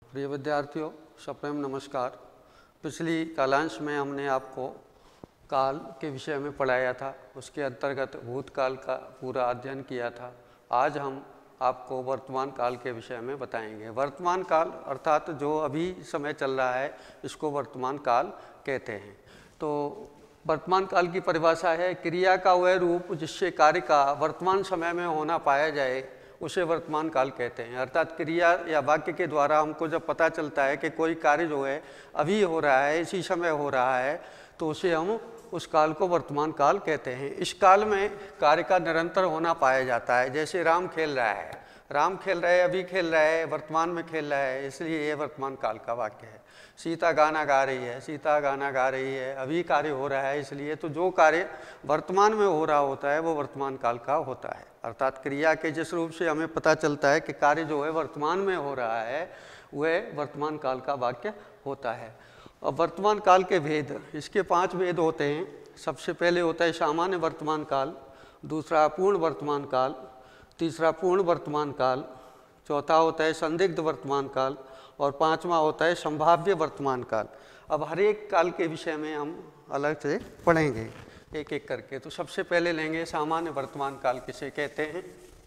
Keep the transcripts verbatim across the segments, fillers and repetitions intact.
प्रिय विद्यार्थियों, सप्रेम नमस्कार। पिछली कालांश में हमने आपको काल के विषय में पढ़ाया था, उसके अंतर्गत भूतकाल का पूरा अध्ययन किया था। आज हम आपको वर्तमान काल के विषय में बताएंगे। वर्तमान काल अर्थात जो अभी समय चल रहा है, इसको वर्तमान काल कहते हैं। तो वर्तमान काल की परिभाषा है क्रिया का वह रूप जिससे कार्य का वर्तमान समय में होना पाया जाए, उसे वर्तमान काल कहते हैं। अर्थात क्रिया या वाक्य के द्वारा हमको जब पता चलता है कि कोई कार्य जो है अभी हो रहा है, इसी समय हो रहा है, तो उसे हम उस काल को वर्तमान काल कहते हैं। इस काल में कार्य का निरंतर होना पाया जाता है। जैसे राम खेल रहा है, राम खेल रहे, अभी खेल रहा है, वर्तमान में खेल रहा है, इसलिए ये वर्तमान काल का वाक्य है। सीता गाना गा रही है, सीता गाना गा रही है, अभी कार्य हो रहा है, इसलिए तो जो कार्य वर्तमान में हो रहा होता है वो वर्तमान काल का होता है। अर्थात क्रिया के जिस रूप से हमें पता चलता है कि कार्य जो है वर्तमान में हो रहा है, वह वर्तमान काल का वाक्य होता है। अब वर्तमान काल के भेद, इसके पांच भेद होते हैं। सबसे पहले होता है सामान्य वर्तमान काल, दूसरा अपूर्ण वर्तमान काल, तीसरा पूर्ण वर्तमान काल, चौथा होता है संदिग्ध वर्तमान काल और पांचवा होता है संभाव्य वर्तमान काल। अब हर एक काल के विषय में हम अलग से पढ़ेंगे एक एक करके। तो सबसे पहले लेंगे सामान्य वर्तमान काल किसे कहते हैं,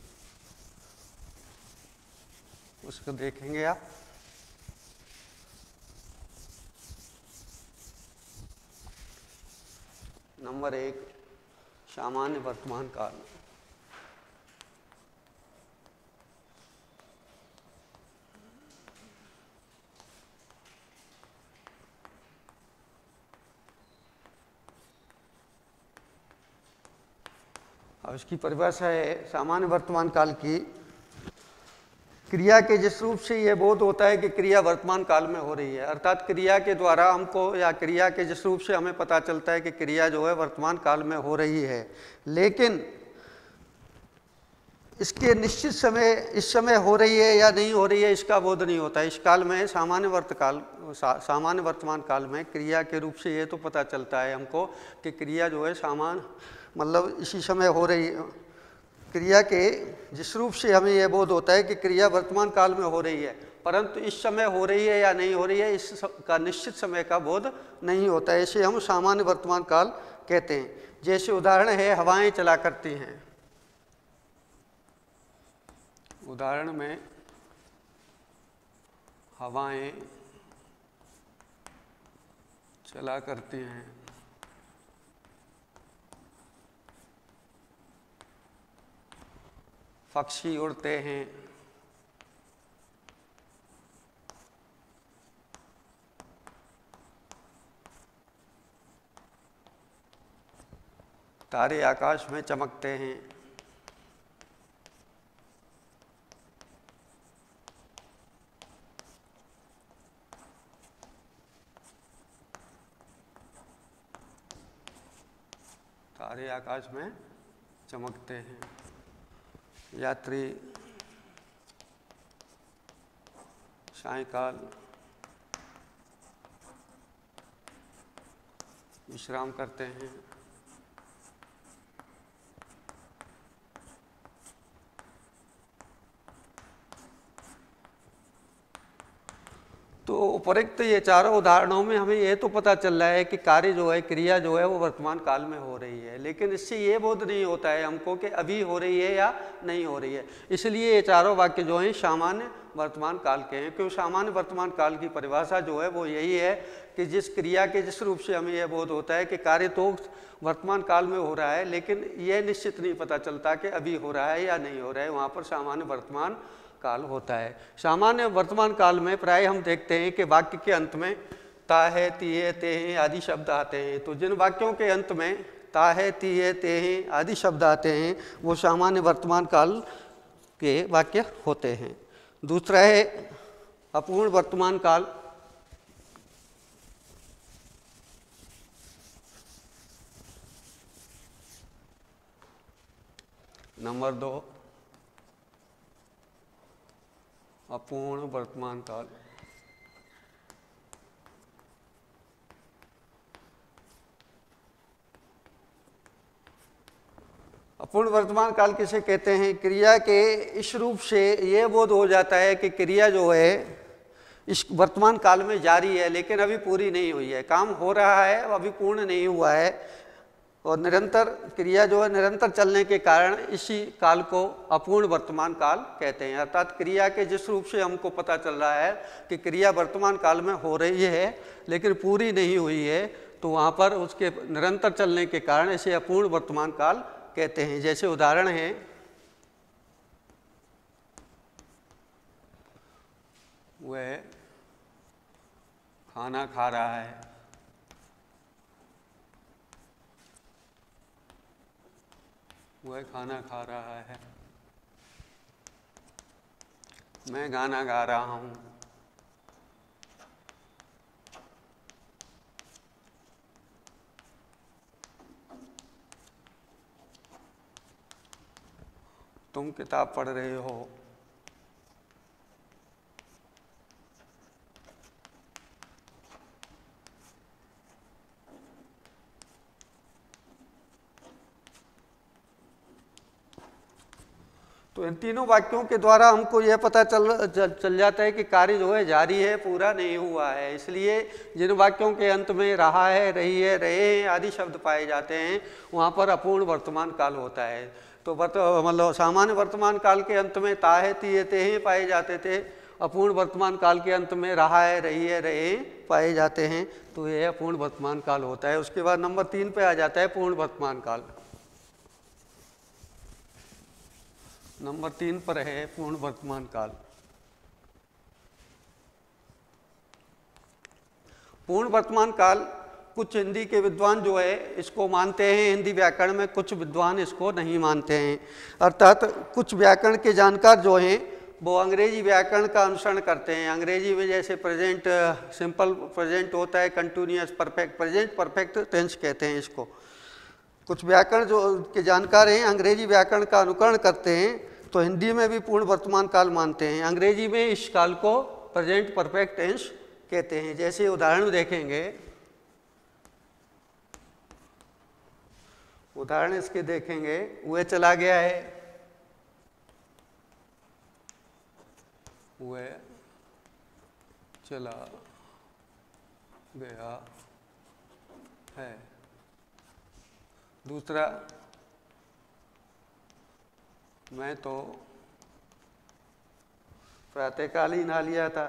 उसको देखेंगे आप। नंबर एक, सामान्य वर्तमान काल। अब इसकी परिभाषा है सामान्य वर्तमान काल की, क्रिया के जिस रूप से यह बोध होता है कि क्रिया वर्तमान काल में हो रही है। अर्थात क्रिया के द्वारा हमको, या क्रिया के जिस रूप से हमें पता चलता है कि क्रिया जो है वर्तमान काल में हो रही है, लेकिन इसके निश्चित समय, इस समय हो रही है या नहीं हो रही है, इसका बोध नहीं होता। इस काल में सामान्य वर्त काल सा, सामान्य वर्तमान काल में क्रिया के रूप से ये तो पता चलता है हमको कि क्रिया जो है सामान्य मतलब इसी समय हो रही है। क्रिया के जिस रूप से हमें यह बोध होता है कि क्रिया वर्तमान काल में हो रही है, परंतु इस समय हो रही है या नहीं हो रही है, इसका निश्चित समय का बोध नहीं होता है। इसे हम सामान्य वर्तमान काल कहते हैं। जैसे उदाहरण है, हवाएं चला करती हैं। उदाहरण में हवाएं चला करती हैं, पक्षी उड़ते हैं, तारे आकाश में चमकते हैं, तारे आकाश में चमकते हैं, यात्री सायंकाल विश्राम करते हैं, तो उपरोक्त ये चारों उदाहरणों में हमें ये तो पता चल रहा है कि कार्य जो है, क्रिया जो है वो वर्तमान काल में हो रही है, लेकिन इससे ये बोध नहीं होता है हमको कि अभी हो रही है या नहीं हो रही है। इसलिए ये चारों वाक्य जो हैं सामान्य वर्तमान काल के हैं। क्यों? सामान्य वर्तमान काल की परिभाषा जो है वो यही है कि जिस क्रिया के जिस रूप से हमें यह बोध होता है कि कार्य तो वर्तमान काल में हो रहा है, लेकिन यह निश्चित नहीं पता चलता कि अभी हो रहा है या नहीं हो रहा है, वहाँ पर सामान्य वर्तमान काल होता है। सामान्य वर्तमान काल में प्राय हम देखते हैं कि वाक्य के अंत में ता है, ती है, ते हैं आदि शब्द आते हैं। तो जिन वाक्यों के अंत में ता है, ती है, ते हैं आदि शब्द आते हैं, वो सामान्य वर्तमान काल के वाक्य होते हैं। दूसरा है अपूर्ण वर्तमान काल। नंबर दो, अपूर्ण वर्तमान काल। अपूर्ण वर्तमान काल किसे कहते हैं? क्रिया के इस रूप से ये बोध हो जाता है कि क्रिया जो है इस वर्तमान काल में जारी है, लेकिन अभी पूरी नहीं हुई है। काम हो रहा है, अभी पूर्ण नहीं हुआ है, और निरंतर क्रिया जो है निरंतर चलने के कारण इसी काल को अपूर्ण वर्तमान काल कहते हैं। अर्थात क्रिया के जिस रूप से हमको पता चल रहा है कि क्रिया वर्तमान काल में हो रही है लेकिन पूरी नहीं हुई है, तो वहाँ पर उसके निरंतर चलने के कारण इसे अपूर्ण वर्तमान काल कहते हैं। जैसे उदाहरण है, वह खाना खा रहा है, वह खाना खा रहा है, मैं गाना गा रहा हूँ, तुम किताब पढ़ रहे हो, तो इन तीनों वाक्यों के द्वारा हमको यह पता चल चल जाता है कि कार्य जो है जारी है, पूरा नहीं हुआ है। इसलिए जिन वाक्यों के अंत में रहा है, रही है, रहे हैं आदि शब्द पाए जाते हैं, वहाँ पर अपूर्ण वर्तमान काल होता है। तो वर्त मतलब सामान्य वर्तमान काल के अंत में ता है, ती है, ते हैं पाए जाते थे। अपूर्ण वर्तमान काल के अंत में रहा है, रही है, रहे हैं पाए जाते हैं, तो यह अपूर्ण वर्तमान काल होता है। उसके बाद नंबर तीन पे आ जाता है पूर्ण वर्तमान काल। नंबर तीन पर है पूर्ण वर्तमान काल। पूर्ण वर्तमान काल कुछ हिंदी के विद्वान जो है इसको मानते हैं हिंदी व्याकरण में, कुछ विद्वान इसको नहीं मानते हैं। अर्थात कुछ व्याकरण के जानकार जो हैं वो अंग्रेजी व्याकरण का अनुसरण करते हैं। अंग्रेजी में जैसे प्रेजेंट सिंपल प्रेजेंट होता है, continuous perfect, present perfect tense कहते हैं इसको। कुछ व्याकरण जो के जानकार हैं अंग्रेजी व्याकरण का अनुकरण करते हैं, तो हिंदी में भी पूर्ण वर्तमान काल मानते हैं। अंग्रेजी में इस काल को प्रेजेंट परफेक्ट टेंस कहते हैं। जैसे उदाहरण देखेंगे, उदाहरण इसके देखेंगे, वह चला गया है, वह चला गया है। दूसरा, मैं तो प्रातःकाल ही नहा लिया था।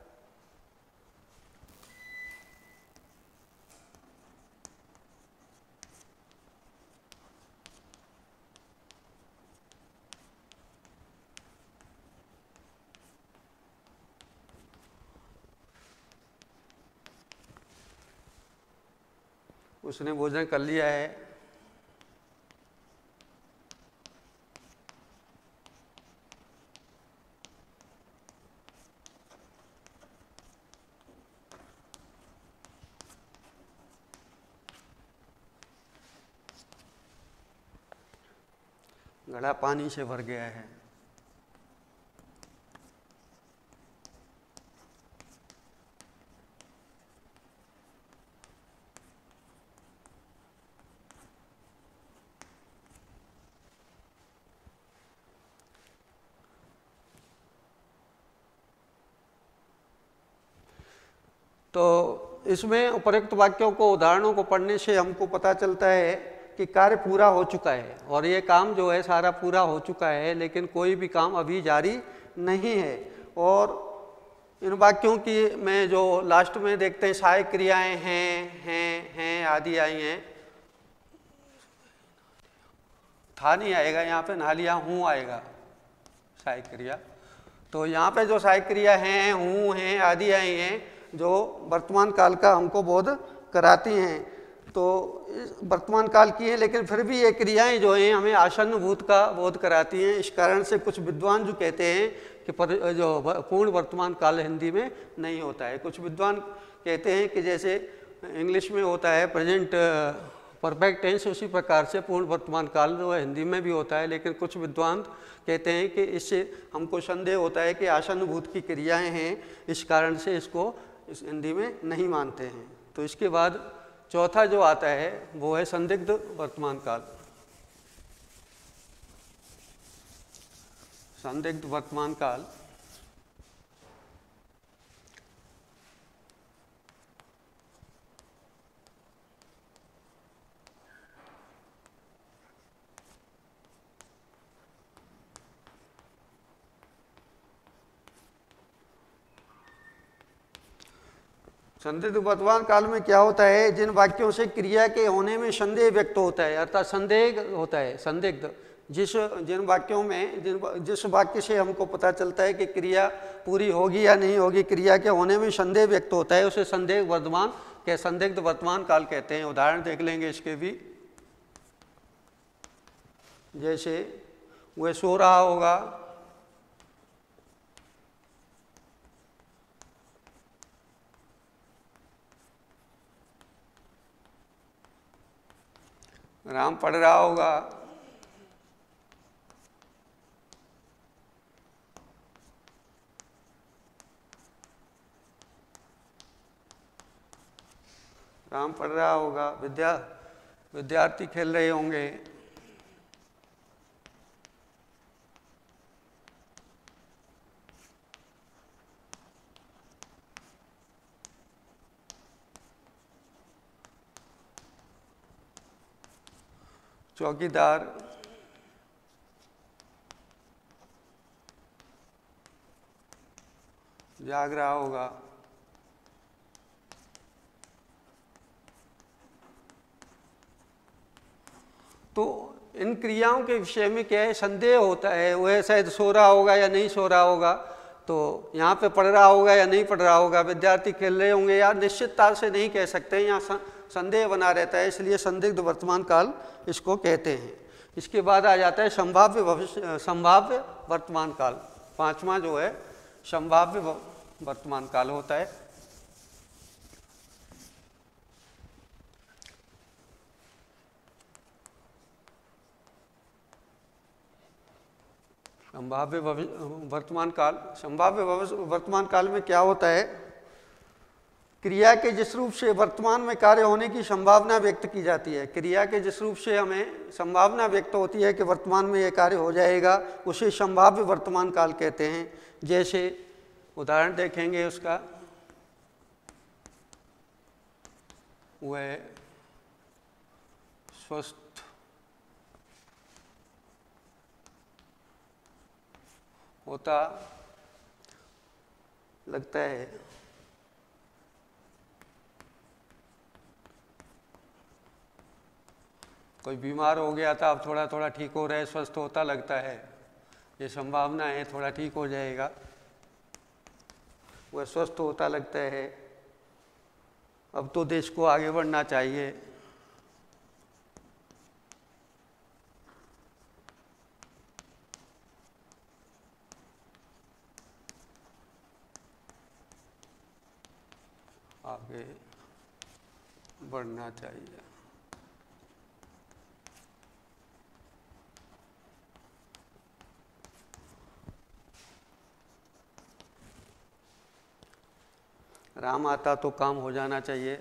उसने भोजन कर लिया है। घड़ा पानी से भर गया है। तो इसमें उपरोक्त वाक्यों को, उदाहरणों को पढ़ने से हमको पता चलता है कि कार्य पूरा हो चुका है, और ये काम जो है सारा पूरा हो चुका है, लेकिन कोई भी काम अभी जारी नहीं है। और इन वाक्यों की में जो लास्ट में देखते हैं सहायक क्रियाएं हैं, हैं, हैं आदि आई हैं। था नहीं आएगा यहाँ पे, नहा लिया हूँ आएगा सहायक क्रिया। तो यहाँ पे जो सहायक क्रिया हैं, हूँ, हैं आदि आई हैं, जो वर्तमान काल का हमको बोध कराती हैं। तो वर्तमान काल की है, लेकिन फिर भी ये क्रियाएं जो हैं हमें आसन्न भूत का बोध कराती हैं। इस कारण से कुछ विद्वान जो कहते हैं कि पर जो पूर्ण वर्तमान काल हिंदी में नहीं होता है। कुछ विद्वान कहते हैं कि जैसे इंग्लिश में होता है प्रेजेंट परफेक्ट टेंस, उसी प्रकार से पूर्ण वर्तमान काल जो है हिंदी में भी होता है। लेकिन कुछ विद्वान कहते हैं कि इससे हमको संदेह होता है कि आसन्न भूत की क्रियाएँ हैं, इस कारण से इसको इस हिंदी में नहीं मानते हैं। तो इसके बाद चौथा जो आता है वो है संदिग्ध वर्तमान काल। संदिग्ध वर्तमान काल संदिग्ध वर्तमान काल में क्या होता है, जिन वाक्यों से क्रिया के होने में संदेह व्यक्त होता है, अर्थात संदेह होता है, संदिग्ध, जिस जिन वाक्यों में जिन जिस वाक्य से हमको पता चलता है कि क्रिया पूरी होगी या नहीं होगी, क्रिया के होने में संदेह व्यक्त होता है, उसे संदेह वर्तमान के संदिग्ध वर्तमान काल कहते हैं। उदाहरण देख लेंगे इसके भी, जैसे वह सो रहा होगा, राम पढ़ रहा होगा, राम पढ़ रहा होगा, विद्या विद्यार्थी खेल रहे होंगे, चौकीदार जाग रहा होगा, तो इन क्रियाओं के विषय में क्या है, संदेह होता है, वह शायद सो रहा होगा या नहीं सो रहा होगा, तो यहाँ पे पढ़ रहा होगा या नहीं पढ़ रहा होगा, विद्यार्थी खेल रहे होंगे या निश्चितता से नहीं कह सकते, यहाँ संदेह बना रहता है, इसलिए संदिग्ध वर्तमान काल इसको कहते हैं। इसके बाद आ जाता है संभाव्य भविष्य संभाव्य वर्तमान काल। पांचवा जो है संभाव्य वर्तमान काल होता है। संभाव्य वर्तमान काल संभाव्य वर्तमान काल में क्या होता है, क्रिया के जिस रूप से वर्तमान में कार्य होने की संभावना व्यक्त की जाती है, क्रिया के जिस रूप से हमें संभावना व्यक्त होती है कि वर्तमान में यह कार्य हो जाएगा, उसे संभाव्य वर्तमान काल कहते हैं। जैसे उदाहरण देखेंगे उसका, वह स्वस्थ होता लगता है, कोई बीमार हो गया था, अब थोड़ा थोड़ा ठीक हो रहा है, स्वस्थ होता लगता है, ये संभावना है थोड़ा ठीक हो जाएगा, वह स्वस्थ होता लगता है, अब तो देश को आगे बढ़ना चाहिए। आगे बढ़ना चाहिए। राम आता तो काम हो जाना चाहिए।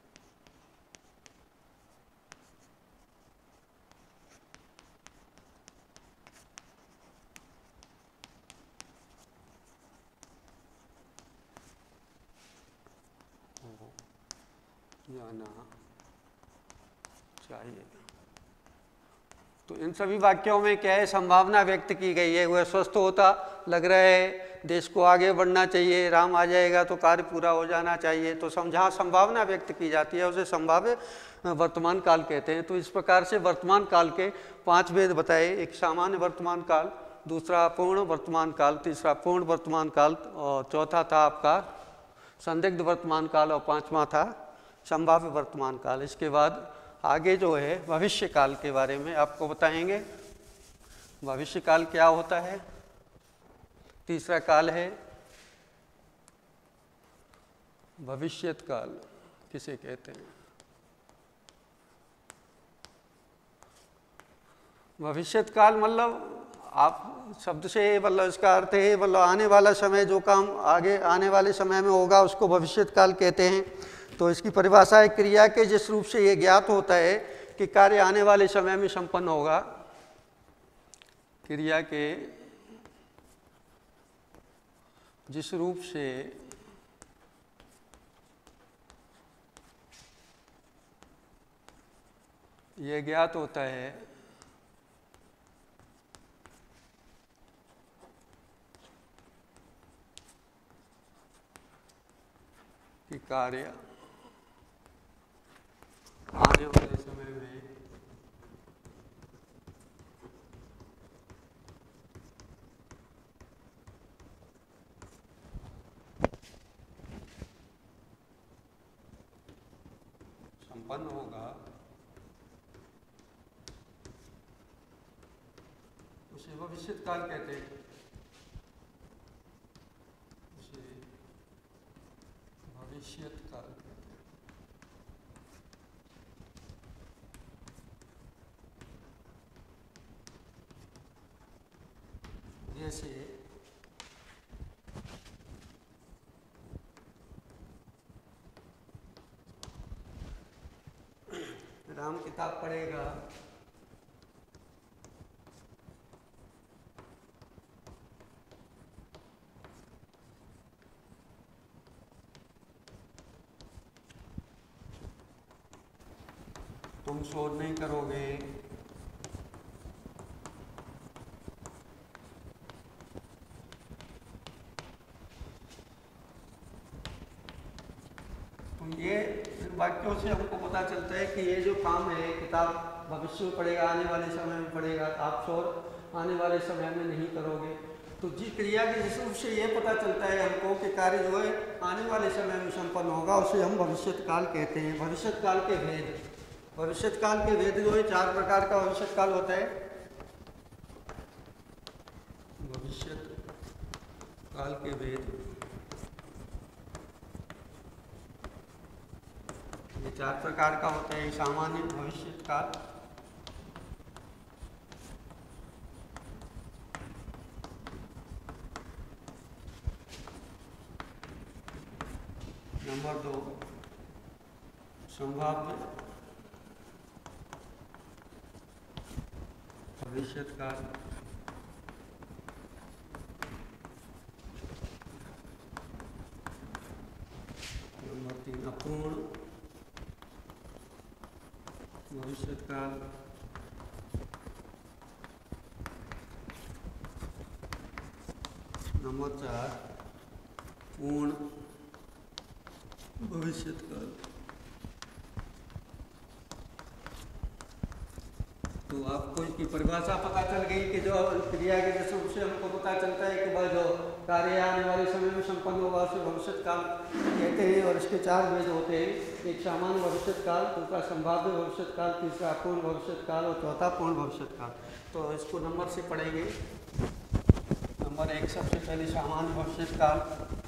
जाना चाहिए। तो इन सभी वाक्यों में क्या है, संभावना व्यक्त की गई है, वह स्वस्थ होता लग रहा है, देश को आगे बढ़ना चाहिए, राम आ जाएगा तो कार्य पूरा हो जाना चाहिए। तो जहाँ संभावना व्यक्त की जाती है उसे संभाव्य वर्तमान काल कहते हैं। तो इस प्रकार से वर्तमान काल के पांच भेद बताए, एक सामान्य वर्तमान काल, दूसरा पूर्ण वर्तमान काल, तीसरा पूर्ण वर्तमान काल, और चौथा था आपका संदिग्ध वर्तमान काल, और पांचवा था संभाव्य वर्तमान काल। इसके बाद आगे जो है भविष्य काल के बारे में आपको बताएंगे। भविष्य काल क्या होता है। तीसरा काल है भविष्यत काल, किसे कहते हैं। भविष्यत काल मतलब आप शब्द से मतलब इसका अर्थ है मतलब आने वाला समय, जो काम आगे आने वाले समय में होगा उसको भविष्यत काल कहते हैं। तो इसकी परिभाषा है, क्रिया के जिस रूप से ये ज्ञात होता है कि कार्य आने वाले समय में संपन्न होगा, क्रिया के जिस रूप से ये ज्ञात होता है कि कि कार्य आने वाले समय में संपन्न होगा, उसे भविष्यत काल कहते हैं। उसे भविष्यत काल कहते हैं। जैसे राम किताब पढ़ेगा, तुम शोध नहीं करोगे, तो ये वाक्यों से हमको पता चलता है कि ये जो काम है, किताब भविष्य में पढ़ेगा, आने वाले समय में पढ़ेगा, आप शोध आने वाले समय में नहीं करोगे। तो जी क्रिया के जिस रूप से ये पता चलता है हमको कि कार्य जो है आने वाले समय में संपन्न होगा, उसे हम भविष्यत काल कहते हैं। भविष्यत काल के भेद, भविष्यत काल के भेद जो है चार प्रकार का भविष्यत काल होता है। भविष्यत काल के भेद ये चार प्रकार का होता है। सामान्य भविष्यत काल, नंबर दो संभाव्य भविष्यत काल, नंबर तीन अपूर्ण भविष्यत काल, नंबर चार पूर्ण भविष्यत काल। तो आपको इसकी परिभाषा पता चल गई कि जो क्रिया के जैसे उससे हमको पता चलता है कि वह जो कार्य आने वाले समय में संपन्न होगा उसे भविष्यत काल कहते हैं। और इसके चार भेद होते हैं, एक सामान्य भविष्यत काल, दूसरा संभाव्य भविष्यत काल, तीसरा अपूर्ण भविष्यत काल और चौथा पूर्ण भविष्यत काल। तो इसको नंबर से पढ़ेंगे। नंबर एक सबसे पहले सामान्य भविष्यत काल।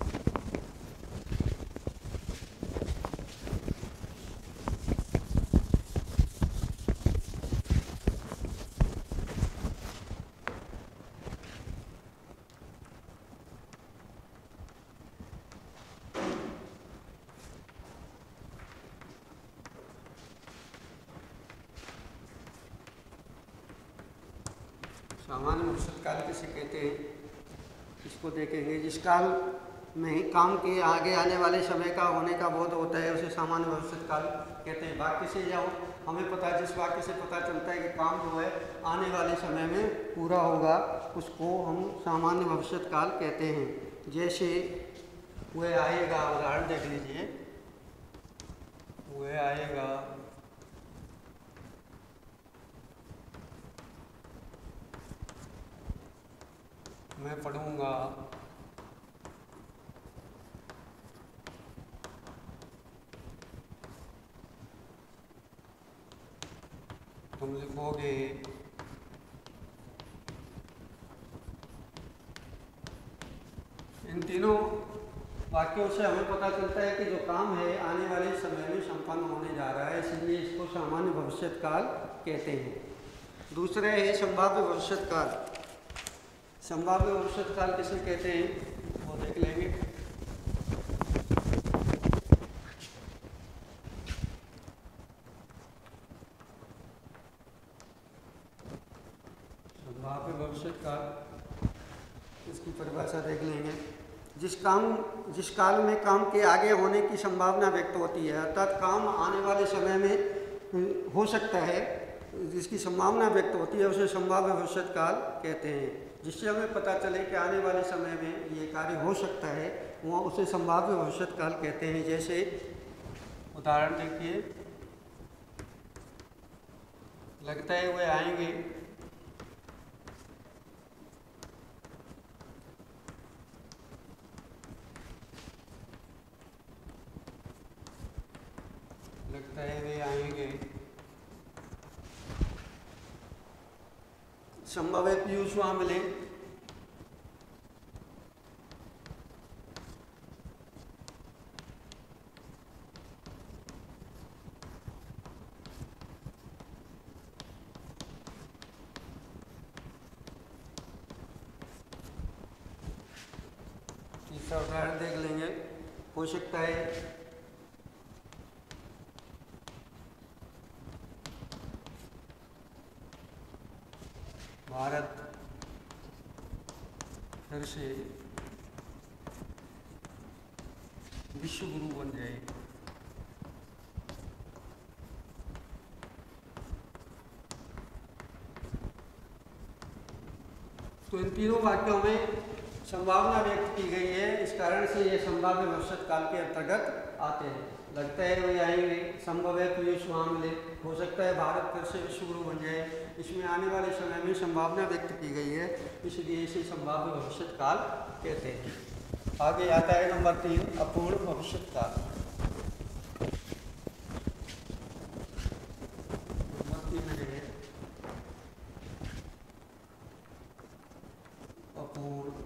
सामान्य भविष्यत काल किसे कहते हैं, इसको देखेंगे। जिस काल में काम के आगे आने वाले समय का होने का बोध होता है उसे सामान्य भविष्यत काल कहते हैं। वाक्य से या हमें पता, जिस वाक्य से पता चलता है कि काम जो है आने वाले समय में पूरा होगा उसको हम सामान्य भविष्यत काल कहते हैं। जैसे वह आएगा, उदाहरण देख लीजिए, वह आएगा, मैं पढ़ूंगा, तुम लिखोगे, इन तीनों वाक्यों से हमें पता चलता है कि जो काम है आने वाले समय में संपन्न होने जा रहा है, इसलिए इसको सामान्य भविष्यत काल कहते हैं। दूसरे है संभाव्य भविष्यत काल। संभाव्य भविष्यत काल किसे कहते हैं वो देख लेंगे। संभाव्य भविष्यत काल, इसकी परिभाषा देख लेंगे। जिस काम जिस काल में काम के आगे होने की संभावना व्यक्त होती है, अर्थात काम आने वाले समय में हो सकता है, जिसकी संभावना व्यक्त होती है उसे संभाव्य भविष्य काल कहते हैं। जिससे हमें पता चले कि आने वाले समय में ये कार्य हो सकता है, वह उसे संभाव्य भविष्य काल कहते हैं। जैसे उदाहरण देखिए, लगता है वे आएंगे, लगता है वे आएंगे, संभव है पीयूष वहां मिले, तीसरा उदाहरण देख लेंगे। हो सकता है भारत फिर से विश्व गुरु बन जाए। तो इन तीनों वाक्यों में संभावना व्यक्त की गई है, इस कारण से ये संभाव्य भविष्य काल के अंतर्गत आते हैं। लगता है वे आएंगे, संभव है पीयूष वहां मिले, हो सकता है भारत फिर से विश्व गुरु बन जाए। इसमें आने वाले समय में संभावना व्यक्त की गई है, इसलिए इसे संभाव्य भविष्य काल कहते हैं। आगे आता है नंबर तीन, अपूर्ण भविष्य काल। नंबर तीन है अपूर्ण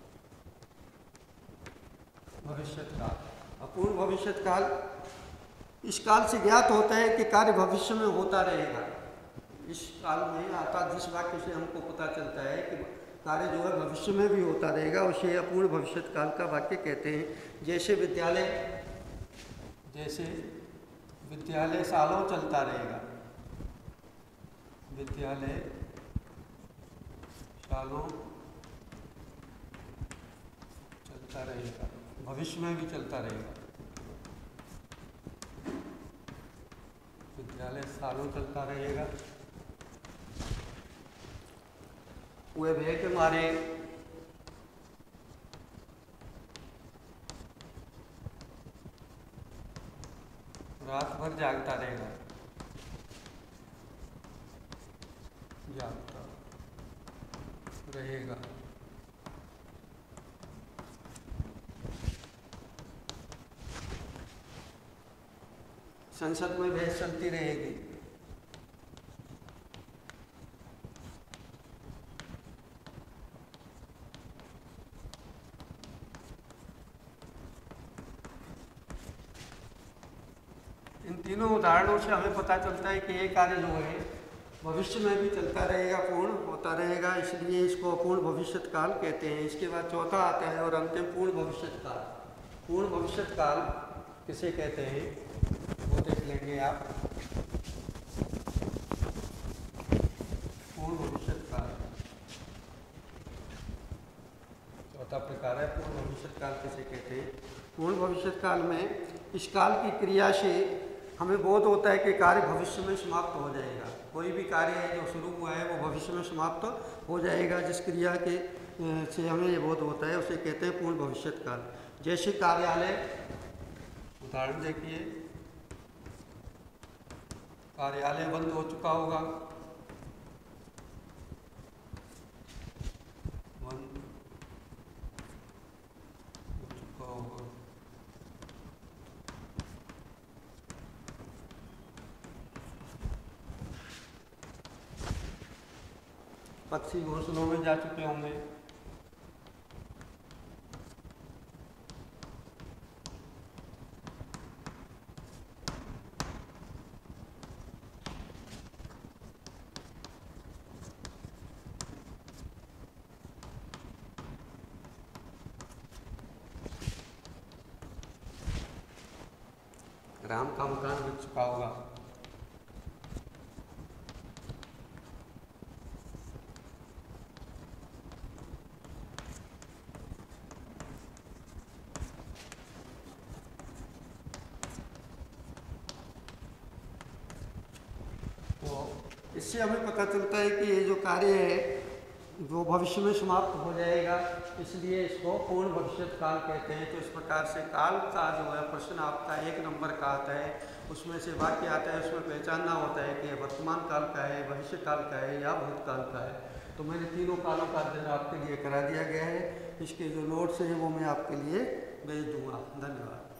भविष्य काल। अपूर्ण भविष्य काल इस काल से ज्ञात होता है कि कार्य भविष्य में होता रहेगा। इस काल में अर्थात जिस वाक्य से हमको पता चलता है कि कार्य जो है भविष्य में भी होता रहेगा, उसे अपूर्ण भविष्य काल का वाक्य कहते हैं। जैसे विद्यालय जैसे विद्यालय सालों चलता रहेगा, विद्यालय सालों चलता रहेगा, भविष्य में भी चलता रहेगा। विद्यालय सालों चलता रहेगा। वे भय के मारे रात भर जागता रहेगा, जागता रहेगा। संसद में बहस चलती रहेगी। इन तीनों उदाहरणों से हमें पता चलता है कि ये कार्य जो है भविष्य में भी चलता रहेगा, पूर्ण होता रहेगा, इसलिए इसको अपूर्ण भविष्य काल कहते हैं। इसके बाद चौथा आता है और अंतिम पूर्ण भविष्य काल। पूर्ण भविष्य काल किसे कहते हैं वो देख लेंगे आप। पूर्ण भविष्य काल चौथा प्रकार है, पूर्ण भविष्य काल किसे कहते हैं। पूर्ण भविष्य काल में इस काल की क्रिया से हमें बोध होता है कि कार्य भविष्य में समाप्त हो जाएगा। कोई भी कार्य है जो शुरू हुआ है वो भविष्य में समाप्त हो जाएगा। जिस क्रिया के से हमें ये बोध होता है उसे कहते हैं पूर्ण भविष्य काल। जैसे कार्यालय, उदाहरण देखिए, कार्यालय बंद हो चुका होगा, बंद हो चुका होगा। पक्षी घोंसलों में जा चुके होंगे। राम का मकान बन चुका होगा। तो इससे हमें पता चलता है कि ये जो कार्य है वो भविष्य में समाप्त हो जाएगा, इसलिए इसको पूर्ण भविष्यत काल कहते हैं। तो इस प्रकार से काल का जो है प्रश्न आपका एक नंबर का आता है, उसमें से वाक्य आता है, उसमें पहचानना होता है कि ये वर्तमान काल का है, भविष्य काल का है या भूतकाल का है। तो मैंने तीनों कालों का अध्ययन आपके लिए करा दिया गया है। इसके जो नोट्स हैं वो मैं आपके लिए भेज दूँगा। धन्यवाद।